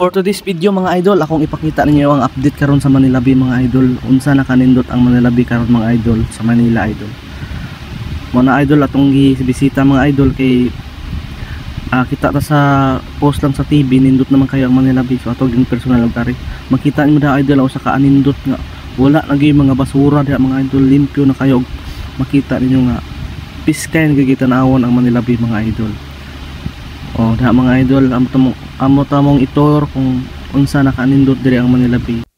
For today's video mga idol, akong ipakita ninyo ang update karon sa Manila Bay mga idol. Unsa nakanindot ang Manila Bay karon mga idol sa Manila idol. Mga idol atong gibisita mga idol kay kita ta sa post lang sa TV nindot naman kayo ang Manila Bay. So atong yung personal lugar. Makita niyo da idol sa kaanindot nga wala lagi mga basura diha mga idol, limpyo na kayo. Makita ninyo nga piskay nagigitanawon ang Manila Bay mga idol. Oh, da mga idol, amo tamong itor kung unsa nakanindot diri ang Manila Bay.